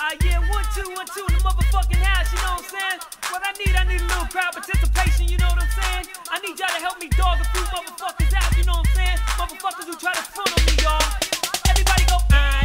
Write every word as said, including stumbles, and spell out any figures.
Uh, yeah, one, two, one, two in the motherfucking house, you know what I'm saying? What I need, I need a little crowd participation, you know what I'm saying? I need y'all to help me dog a few motherfuckers out, you know what I'm saying? Motherfuckers who try to front on me, y'all. Everybody go, ah.